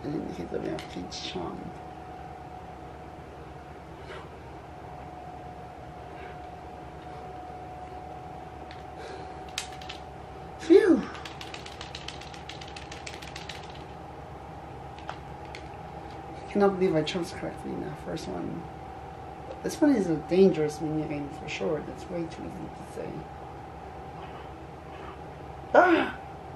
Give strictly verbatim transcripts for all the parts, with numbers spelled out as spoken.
and indicate that we have each charm. Phew! I cannot believe I chose correctly in that first one. This one is a dangerous minigame for sure. That's way too easy to say. Ah!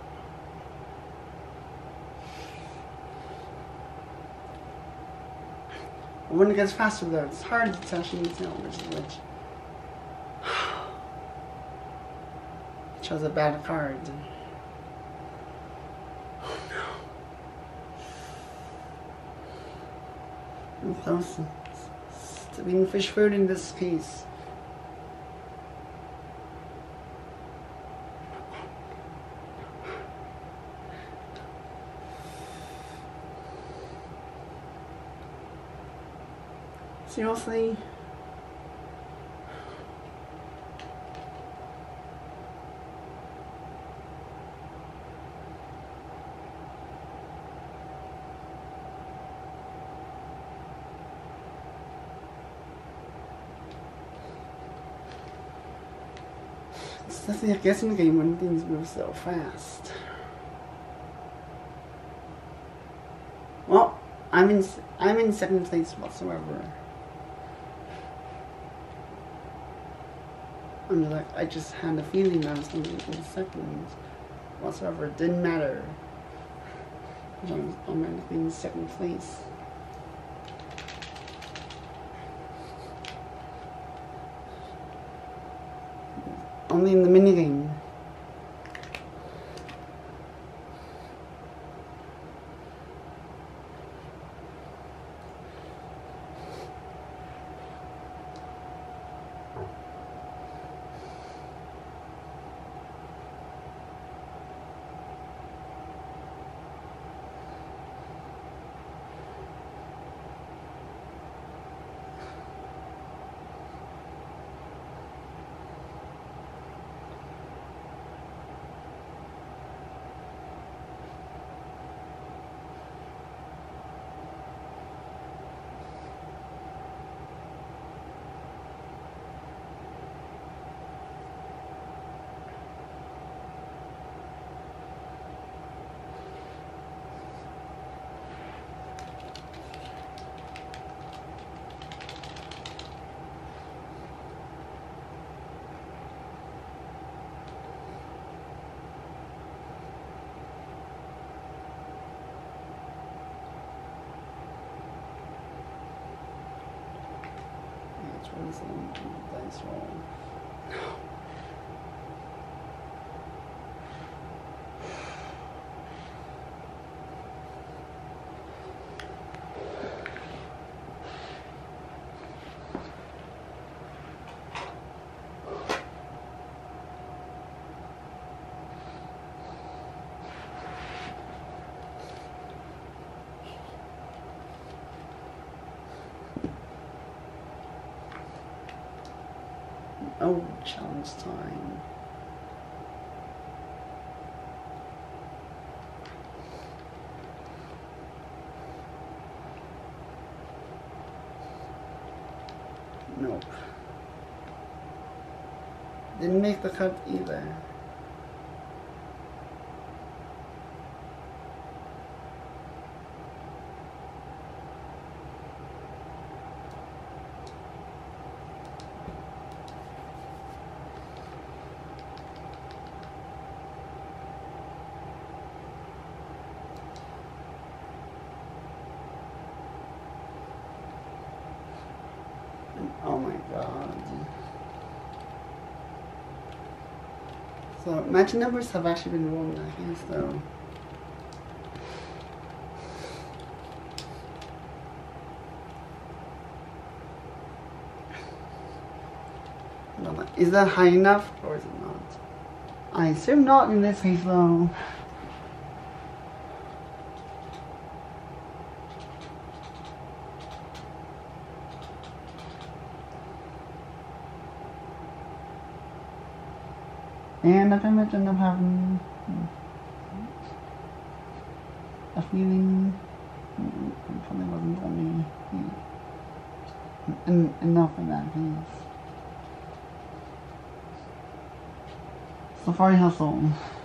When it gets faster though, it's hard to actually tell which is which. I chose a bad card. Oh no. I'm close to being fish food in this case. Seriously? It's definitely a guessing game when things move so fast. Well, I'm in I'm in second place whatsoever. I'm just like, I just had a feeling I was going to be in second whatsoever. It didn't matter. I was automatically in second place. Only in the minigame. Dice roll. Oh, challenge time. Nope. Didn't make the cut either. Oh my god. So, match numbers have actually been wrong, I guess, though. Is that high enough, or is it not? I assume not in this case, though. And I might end up having a feeling It probably wasn't for me. En enough of that, please. Safari Hustle.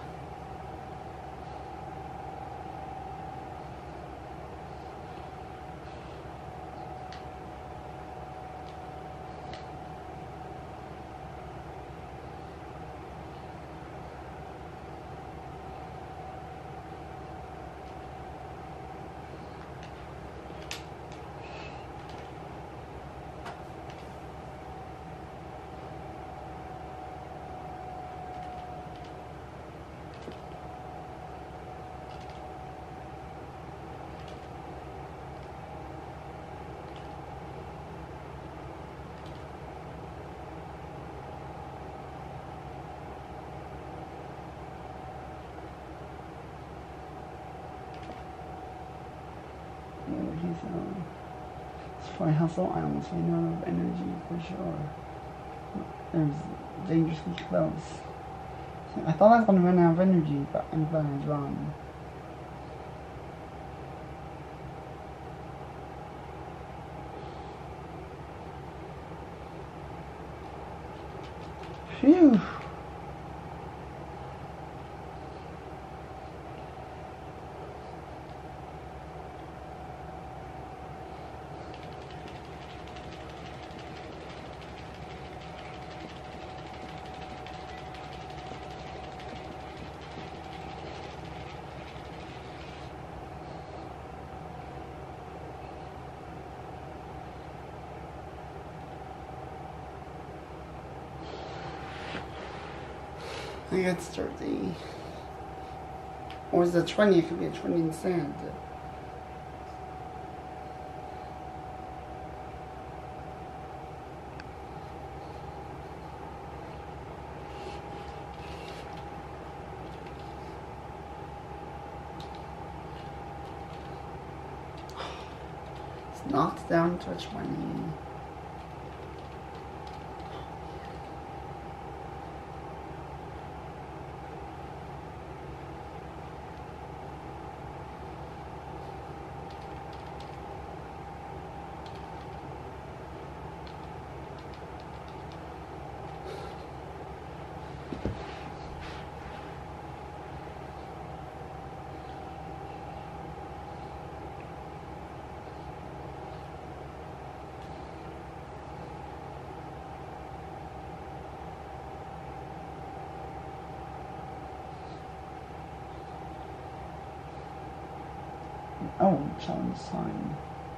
He's uh, Safari Hustle. I almost ran out of energy for sure. It was dangerously close. I thought I was gonna run out of energy, but I'm glad I was wrong. Phew. I think it's thirty. Or is it twenty? It could be a twenty in sand. It's knocked down to a twenty. Oh, challenge time.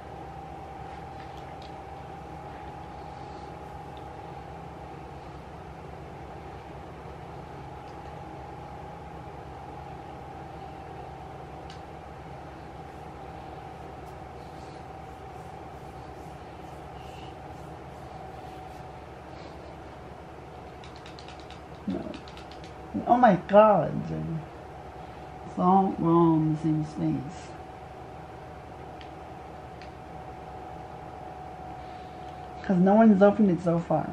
No. Oh my god. It's all wrong in the same space. Because no one's opened it so far.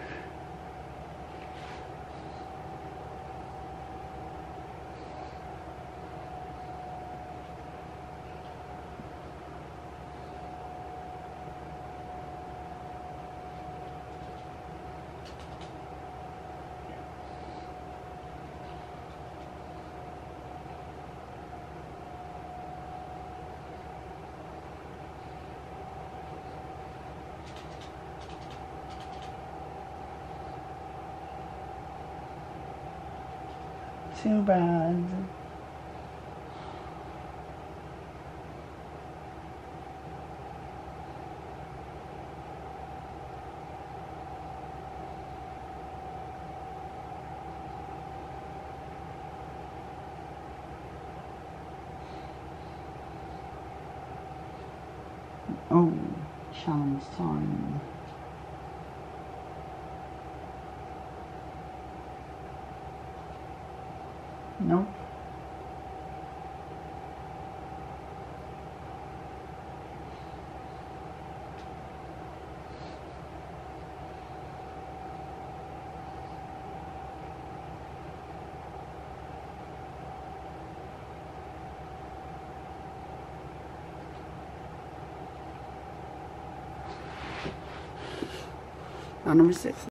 Too bad. Oh, challenge time. Nope. Now number six.